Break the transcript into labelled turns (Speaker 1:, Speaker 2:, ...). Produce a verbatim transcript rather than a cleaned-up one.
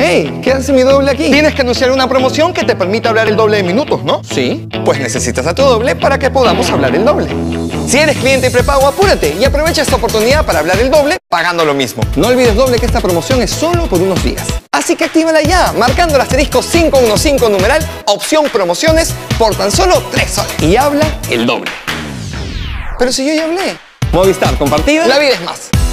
Speaker 1: Hey, ¿qué hace mi doble aquí?
Speaker 2: Tienes que anunciar una promoción que te permita hablar el doble de minutos, ¿no?
Speaker 1: Sí.
Speaker 2: Pues necesitas a tu doble para que podamos hablar el doble. Si eres cliente prepago, apúrate y aprovecha esta oportunidad para hablar el doble pagando lo mismo.
Speaker 1: No olvides, doble, que esta promoción es solo por unos días.
Speaker 2: Así que actívala ya, marcando el asterisco cinco uno cinco numeral, opción promociones, por tan solo tres soles.
Speaker 1: Y habla el doble.
Speaker 2: Pero si yo ya hablé.
Speaker 1: Movistar compartida.
Speaker 2: La vida es más.